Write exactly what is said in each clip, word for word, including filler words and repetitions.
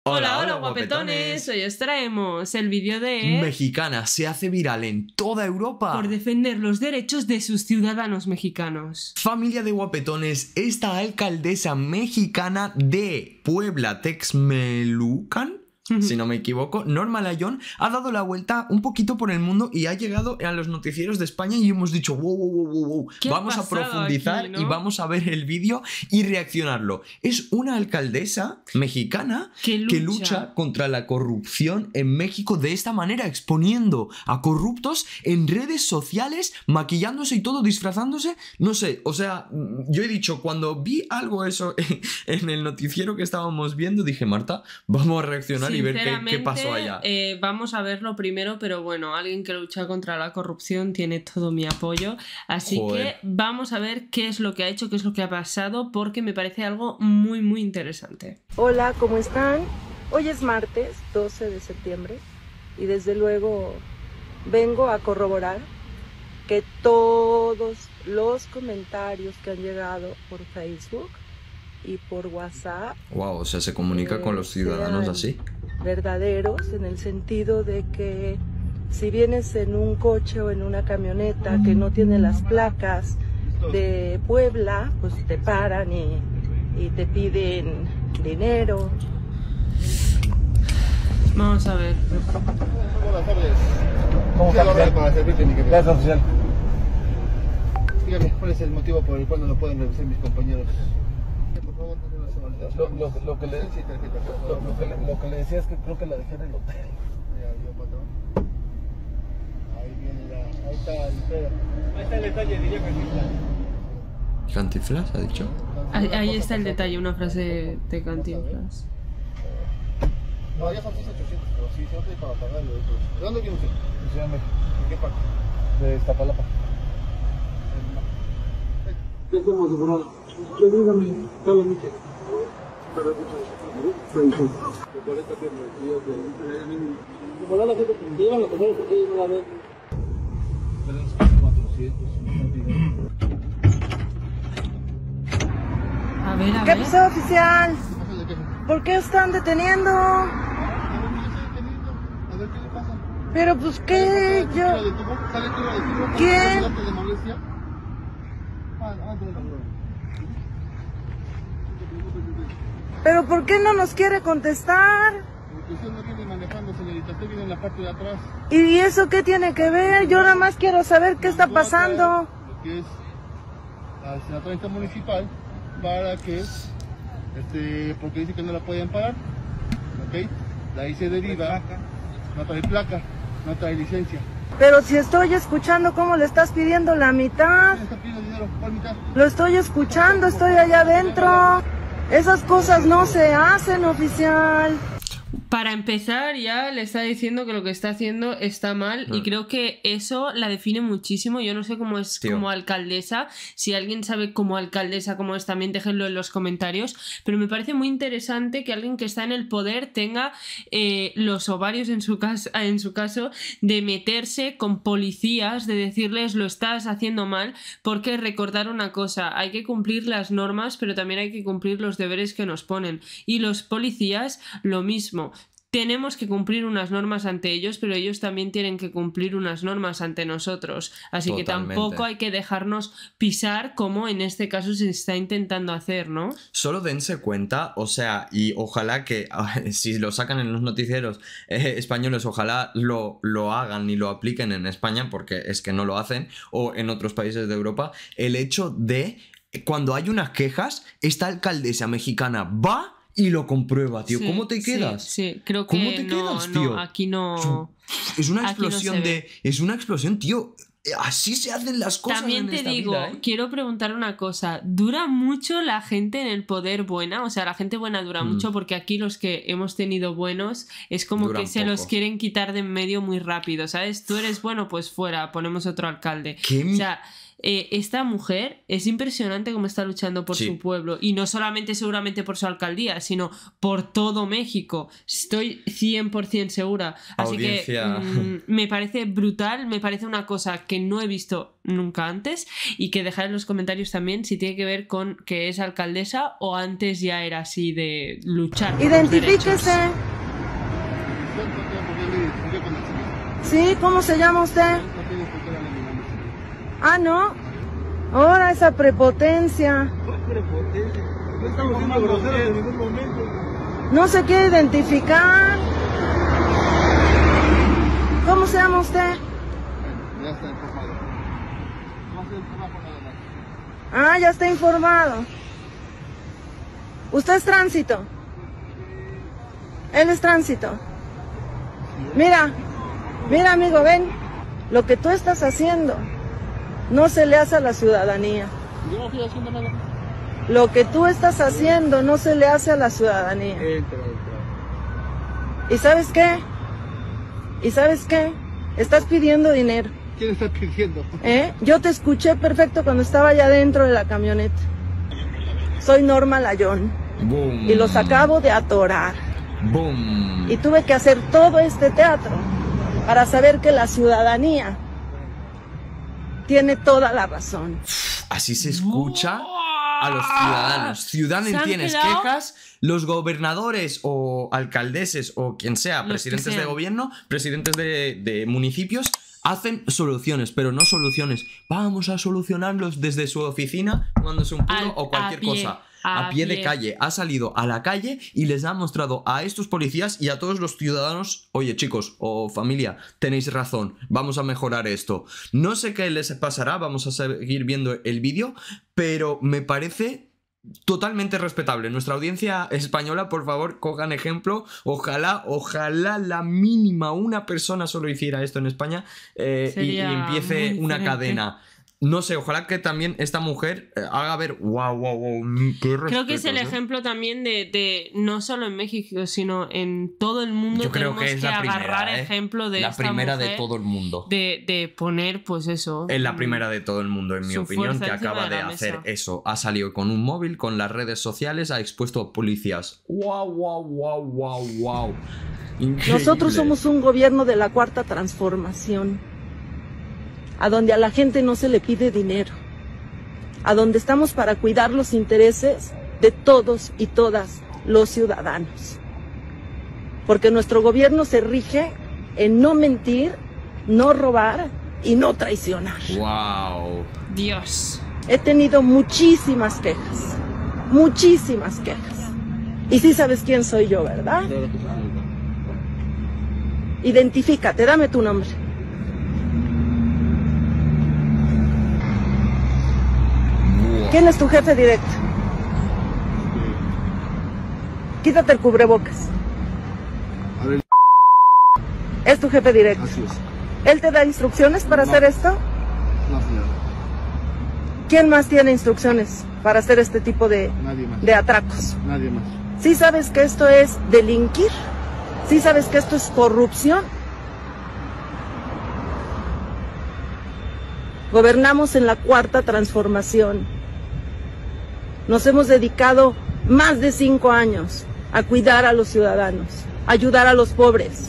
Hola, hola guapetones, hoy os traemos el vídeo de... Mexicana se hace viral en toda Europa por defender los derechos de sus ciudadanos mexicanos. Familia de guapetones, esta alcaldesa mexicana de Puebla, Texmelucan, si no me equivoco, Norma Layón, ha dado la vuelta un poquito por el mundo y ha llegado a los noticieros de España y hemos dicho wow, wow, wow, wow, wow. Vamos a profundizar aquí, ¿no? Y vamos a ver el vídeo y reaccionarlo. Es una alcaldesa mexicana que lucha. que lucha contra la corrupción en México de esta manera, exponiendo a corruptos en redes sociales, maquillándose y todo, disfrazándose. No sé, o sea, yo he dicho, cuando vi algo eso en el noticiero que estábamos viendo, dije, Marta, vamos a reaccionar y ver qué, qué pasó allá. Eh, vamos a verlo primero, pero bueno, alguien que lucha contra la corrupción tiene todo mi apoyo. Así Joder. que vamos a ver qué es lo que ha hecho, qué es lo que ha pasado, porque me parece algo muy, muy interesante. Hola, ¿cómo están? Hoy es martes, doce de septiembre, y desde luego vengo a corroborar que todos los comentarios que han llegado por Facebook y por WhatsApp, wow, o sea, se comunica eh, con los ciudadanos así, verdaderos, en el sentido de que si vienes en un coche o en una camioneta que no tiene las placas de Puebla, pues te paran y, y te piden dinero. Vamos a ver. Buenas tardes. ¿Cómo está para servirte, mi querido? Gracias, oficial. Dígame, ¿cuál es el motivo por el cual no lo pueden revisar mis compañeros? Por favor, no se lo, lo, lo, que le, lo, lo, que le, lo que le decía es que creo que la dejé en el hotel. Ya, yo, patrón. Ahí viene la... Ahí está el detalle. Ahí está el detalle, diría Cantinflas. ¿Cantinflas ha dicho? Ahí, ahí está el detalle, una frase de Cantinflas. No, ya son seis mil ochocientos, pero sí, se va a pedir para pagarlo. ¿De dónde viene usted? De Ciudad de México. ¿En qué parte? De Iztapalapa. ¿Qué hacemos, asegurado? Que dígame, Carlos Michel. Pero mucho. De cuarenta tiempos, días de... Como la gente que llevan la persona porque ellos no la ven. cuatrocientos. A ver, a ¿Qué ver. pasó, oficial? ¿Por qué están deteniendo? Pero pues qué, yo... ¿Quién? ¿Pero por qué no nos quiere contestar? Porque usted no viene manejando, señorita, usted viene en la parte de atrás. ¿Y eso qué tiene que ver? Yo nada más quiero saber qué está pasando. Lo que es la treinta municipal para que, este, porque dice que no la pueden parar, ¿ok? De ahí se deriva, no trae placa, no trae licencia. Pero si estoy escuchando cómo le estás pidiendo la mitad. ¿Quién está pidiendo dinero? ¿Cuál mitad? Lo estoy escuchando, estoy allá adentro. Esas cosas no se hacen, oficial. Para empezar, ya le está diciendo que lo que está haciendo está mal y creo que eso la define muchísimo. Yo no sé cómo es Tío. como alcaldesa. Si alguien sabe como alcaldesa cómo es, también déjenlo en los comentarios. Pero me parece muy interesante que alguien que está en el poder tenga eh, los ovarios en su, caso, en su caso de meterse con policías, de decirles lo estás haciendo mal, porque recordar una cosa, hay que cumplir las normas, pero también hay que cumplir los deberes que nos ponen. Y los policías, lo mismo. Tenemos que cumplir unas normas ante ellos, pero ellos también tienen que cumplir unas normas ante nosotros. Así Totalmente. que tampoco hay que dejarnos pisar como en este caso se está intentando hacer, ¿no? Solo dense cuenta, o sea, y ojalá que si lo sacan en los noticieros eh, españoles, ojalá lo, lo hagan y lo apliquen en España, porque es que no lo hacen, o en otros países de Europa, el hecho de cuando hay unas quejas, esta alcaldesa mexicana va y lo comprueba, tío. Sí, ¿Cómo te quedas? Sí, sí. Creo que ¿Cómo te no, quedas, tío? No, aquí no... Es una explosión no de... Es una explosión, tío. Así se hacen las cosas. También en te esta digo, vida, ¿eh? Quiero preguntar una cosa. ¿Dura mucho la gente en el poder buena? O sea, la gente buena dura mm. mucho, porque aquí los que hemos tenido buenos es como Duran que se poco. los quieren quitar de en medio muy rápido, ¿sabes? Tú eres bueno, pues fuera, ponemos otro alcalde. ¿Qué? O sea... eh, esta mujer es impresionante cómo está luchando por sí. su pueblo. Y no solamente seguramente por su alcaldía, sino por todo México. Estoy cien por ciento segura. Así Audiencia. que mmm, me parece brutal, me parece una cosa que no he visto nunca antes. Y que dejad en los comentarios también si tiene que ver con que es alcaldesa o antes ya era así de luchar. Identifíquese. Sí, ¿cómo se llama usted? Ah, ¿no? Ahora esa prepotencia. Prepotencia. No estamos siendo groseros en ningún momento. No se quiere identificar. ¿Cómo se llama usted? Ya está informado. No se informa por nada más. Ah, ya está informado. ¿Usted es tránsito? Él es tránsito. Mira, mira amigo, ven. Lo que tú estás haciendo no se le hace a la ciudadanía. Yo no estoy haciendo nada. Lo que tú estás haciendo no se le hace a la ciudadanía. Entra, entra. ¿Y sabes qué? ¿Y sabes qué? Estás pidiendo dinero. ¿Quién está pidiendo? ¿Eh? Yo te escuché perfecto cuando estaba allá dentro de la camioneta. Soy Norma Layón. Boom. Y los acabo de atorar. Boom. Y tuve que hacer todo este teatro para saber que la ciudadanía tiene toda la razón. Así se escucha a los ciudadanos. Ciudadanos, tienes quedado? quejas, los gobernadores o alcaldeses o quien sea, Los presidentes que de gobierno, presidentes de, de municipios, hacen soluciones, pero no soluciones. Vamos a solucionarlos desde su oficina, tomándose un puro Al- o cualquier a pie, cosa. A, a pie de pie. calle. Ha salido a la calle y les ha mostrado a estos policías y a todos los ciudadanos: oye, chicos o familia, tenéis razón, vamos a mejorar esto. No sé qué les pasará, vamos a seguir viendo el vídeo, pero me parece totalmente respetable. Nuestra audiencia española, por favor, cojan ejemplo. Ojalá, ojalá la mínima una persona solo hiciera esto en España eh, y, y Sería empiece muy una diferente. cadena. No sé, ojalá que también esta mujer eh, haga ver, wow, wow, wow, qué respeto. Creo que es el ¿eh? ejemplo también de, de no solo en México, sino en todo el mundo. Yo creo tenemos que es la agarrar primera, ¿eh? ejemplo de La esta primera de mujer, todo el mundo. De, de poner, pues eso. Es la mm, primera de todo el mundo, en mi su opinión, fuerza que encima acaba de de la hacer mesa. eso. Ha salido con un móvil, con las redes sociales, ha expuesto a policías. Wow, wow, wow, wow, wow. Increíble. Nosotros somos un gobierno de la cuarta transformación, a donde a la gente no se le pide dinero, a donde estamos para cuidar los intereses de todos y todas los ciudadanos. Porque nuestro gobierno se rige en no mentir, no robar y no traicionar. Wow. Dios. He tenido muchísimas quejas, muchísimas quejas. Y sí sabes quién soy yo, ¿verdad? Claro que sí, señorita. Identifícate, dame tu nombre. ¿Quién es tu jefe directo? Quítate el cubrebocas. A ver, Es tu jefe directo. así es. ¿Él te da instrucciones para No. hacer esto? No, señora. ¿Quién más tiene instrucciones para hacer este tipo de, Nadie más. de atracos? Nadie más. ¿Sí sabes que esto es delinquir? ¿Sí sabes que esto es corrupción? Gobernamos en la cuarta transformación. Nos hemos dedicado más de cinco años a cuidar a los ciudadanos, a ayudar a los pobres.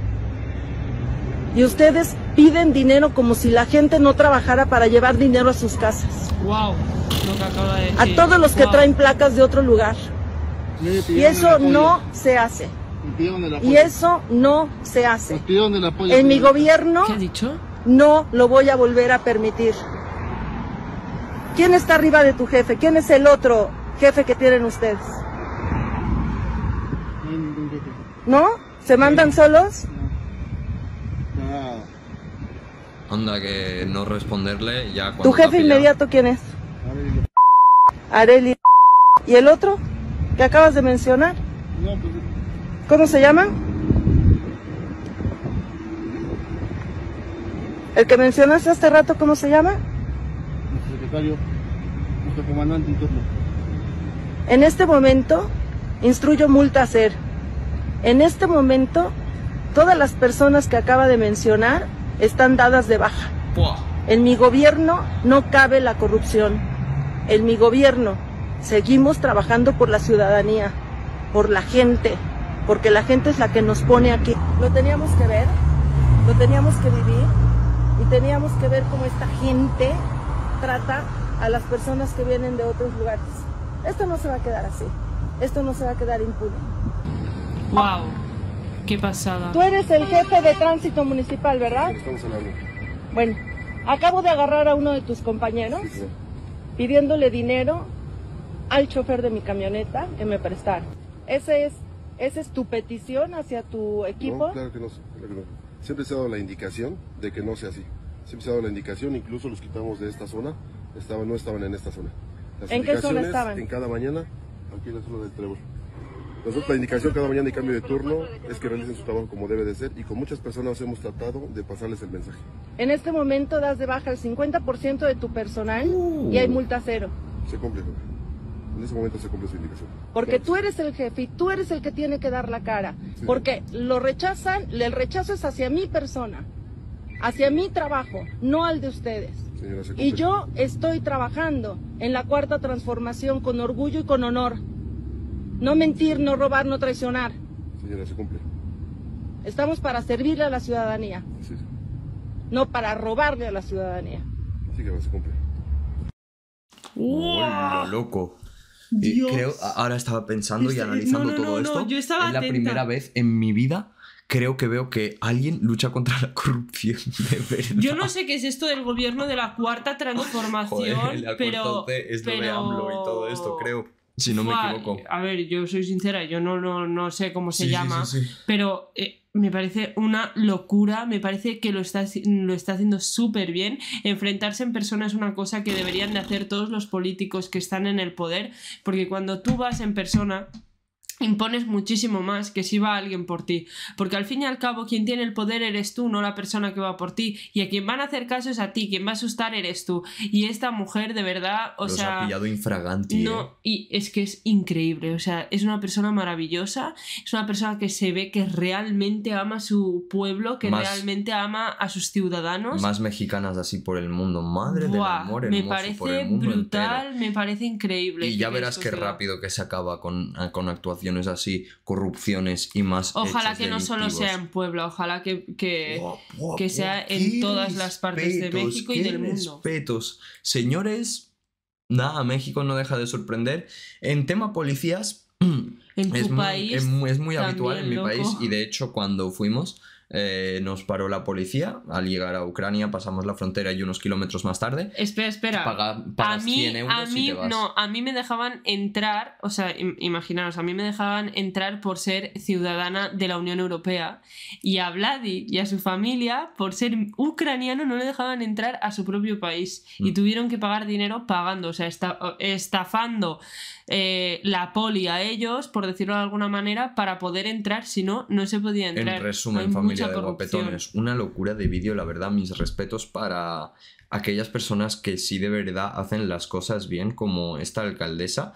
Y ustedes piden dinero como si la gente no trabajara para llevar dinero a sus casas. Wow. Lo que acaba de A decir. todos los que Wow. traen placas de otro lugar. Me Y pidieron eso el apoyo. no se hace. Me pidieron el apoyo. Y eso no se hace. Nos pidieron el apoyo. En mi señorita. gobierno ¿Qué ha dicho? no lo voy a volver a permitir. ¿Quién está arriba de tu jefe? ¿Quién es el otro jefe que tienen ustedes? No hay ningún jefe. ¿No? ¿Se mandan solos? Ah, Anda, que no responderle ya cuando ¿Tu te ha jefe pillado. inmediato quién es? a ver, dile. Areli. ¿Y el otro que acabas de mencionar? No, pues, ¿Cómo se llama? El que mencionaste hace rato, ¿cómo se llama? nuestro secretario, nuestro comandante en turno. En este momento, instruyo multa a hacer. En este momento, todas las personas que acaba de mencionar están dadas de baja. Puah. En mi gobierno no cabe la corrupción. En mi gobierno seguimos trabajando por la ciudadanía, por la gente, porque la gente es la que nos pone aquí. Lo teníamos que ver, lo teníamos que vivir y teníamos que ver cómo esta gente trata a las personas que vienen de otros lugares. Esto no se va a quedar así, esto no se va a quedar impune. Wow, qué pasada. Tú eres el jefe de tránsito municipal, ¿verdad? Estamos hablando. Bueno, acabo de agarrar a uno de tus compañeros, Sí, sí. pidiéndole dinero al chofer de mi camioneta que me prestara. Ese es, esa es tu petición hacia tu equipo. No, claro que no, claro que no. Siempre se ha dado la indicación de que no sea así. Siempre se ha dado la indicación, incluso los quitamos de esta zona, estaban, no estaban en esta zona. Las ¿En qué zona indicaciones estaban? En cada mañana, aquí en la zona del Trébol. Nosotros la indicación cada mañana y cambio de turno es que realicen su trabajo como debe de ser y con muchas personas hemos tratado de pasarles el mensaje. En este momento das de baja el cincuenta por ciento de tu personal Uh. y hay multa cero. Se cumple, joven. En ese momento se cumple su indicación. Porque tú eres el jefe y tú eres el que tiene que dar la cara. Sí. Porque lo rechazan, el rechazo es hacia mi persona, hacia mi trabajo, no al de ustedes. Señora, se cumple. Y yo estoy trabajando en la cuarta transformación con orgullo y con honor. No mentir, no robar, no traicionar. Señora, se cumple. Estamos para servirle a la ciudadanía, Sí, sí. no para robarle a la ciudadanía. Sí que se cumple. ¡Hola, loco! Y Dios. creo, a- ahora estaba pensando y Este- analizando no, no, todo no, no, esto. yo estaba es la atenta. primera vez en mi vida, creo que veo que alguien lucha contra la corrupción, de verdad. Yo no sé qué es esto del gobierno de la cuarta transformación, Joder, la pero, cuarta C es lo de pero... AMLO y todo esto, creo. Si no me Fua, equivoco. A ver, yo soy sincera, yo no, no, no sé cómo se Sí, sí, llama, sí, sí. pero eh, me parece una locura, me parece que lo está, haci- lo está haciendo súper bien. Enfrentarse en persona es una cosa que deberían de hacer todos los políticos que están en el poder, porque cuando tú vas en persona impones muchísimo más que si va alguien por ti, porque al fin y al cabo quien tiene el poder eres tú, no la persona que va por ti, y a quien van a hacer caso es a ti, quien va a asustar eres tú, y esta mujer de verdad, o Los sea... ha pillado infraganti, No, eh. y es que es increíble, o sea, es una persona maravillosa, es una persona que se ve que realmente ama a su pueblo, que Más- realmente ama a sus ciudadanos. Más mexicanas así por el mundo. Madre del Buah, amor me hermoso, por parece el mundo brutal, entero. me parece increíble. Y que ya verás esto qué se da. rápido que se acaba con, con actuaciones así, corrupciones y más. Ojalá hechos que no solo delictivos. sea en Puebla, ojalá que, que, Buah, buah, que sea buah, en qué todas las partes de respetos, México y qué del mundo. respetos. Señores, nada, México no deja de sorprender. En tema policías, En tu es, muy, país es muy- es muy también, habitual en mi loco. país y de hecho cuando fuimos eh, nos paró la policía al llegar a Ucrania, pasamos la frontera y unos kilómetros más tarde. Espera, espera. Paga- a pagas mí, cien euros a y mí, te vas. no, a mí me dejaban entrar, o sea, im- imaginaos, a mí me dejaban entrar por ser ciudadana de la Unión Europea y a Vladi y a su familia, por ser ucraniano, no le dejaban entrar a su propio país y Mm. tuvieron que pagar dinero pagando, o sea, esta- estafando eh, la poli a ellos, por decirlo de alguna manera, para poder entrar, si no, no se podía entrar. En resumen, Hay familia mucha de corrupción. guapetones, una locura de vídeo, la verdad, mis respetos para aquellas personas que sí de verdad hacen las cosas bien, como esta alcaldesa.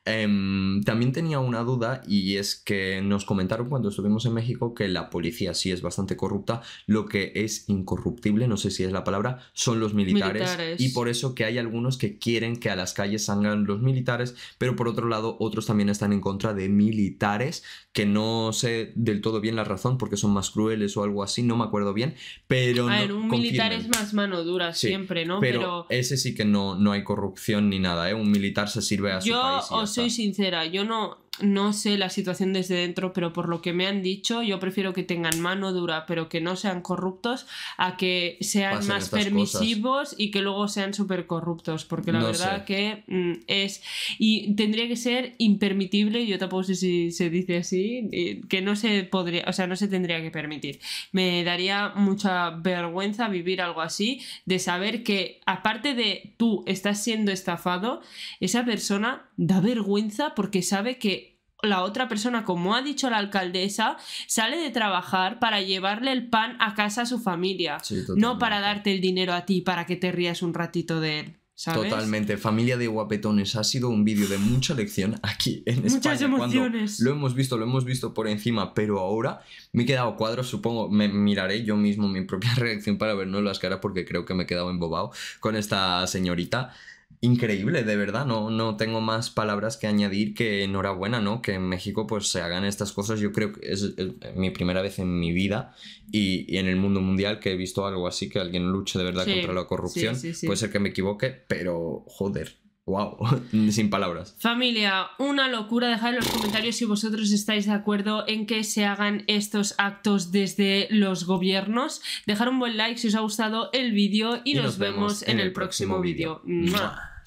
Em, también tenía una duda y es que nos comentaron cuando estuvimos en México que la policía sí es bastante corrupta, lo que es incorruptible, no sé si es la palabra, son los militares, Militares. y por eso que hay algunos que quieren que a las calles salgan los militares, pero por otro lado otros también están en contra de militares, que no sé del todo bien la razón porque son más crueles o algo así, no me acuerdo bien, pero A no, ver, un militar confirmen. es más mano dura Sí, siempre, ¿no? Pero, ese sí que no, no hay corrupción ni nada, ¿eh? Un militar se sirve a su Yo país y ya os soy está. sincera, yo no, no sé la situación desde dentro, pero por lo que me han dicho, yo prefiero que tengan mano dura, pero que no sean corruptos, a que sean Pasen más estas permisivos y que luego sean súper corruptos, porque la No verdad sé. que mm, es... Y tendría que ser impermitible, yo tampoco sé si se dice así, eh, que no se podría, o sea, no se tendría que permitir. Me daría mucha vergüenza vivir algo así, de saber que aparte de tú estás siendo estafado, esa persona da vergüenza porque sabe que la otra persona, como ha dicho la alcaldesa, sale de trabajar para llevarle el pan a casa a su familia, Sí, no totalmente. para darte el dinero a ti para que te rías un ratito de él. ¿sabes? Totalmente. Familia de guapetones, ha sido un vídeo de mucha lección aquí en España. Muchas emociones. Lo hemos visto, lo hemos visto por encima, pero ahora me he quedado cuadro, supongo, me miraré yo mismo mi propia reacción para vernos las caras porque creo que me he quedado embobado con esta señorita. Increíble, de verdad, no, no tengo más palabras que añadir que enhorabuena, ¿no? Que en México pues se hagan estas cosas. Yo creo que es, es mi primera vez en mi vida y, y en el mundo mundial que he visto algo así, que alguien luche de verdad sí, contra la corrupción. Sí, sí, sí. Puede ser que me equivoque, pero joder, wow, sin palabras. Familia, una locura. Dejad en los comentarios si vosotros estáis de acuerdo en que se hagan estos actos desde los gobiernos. Dejad un buen like si os ha gustado el vídeo y, y nos, nos vemos en el próximo vídeo.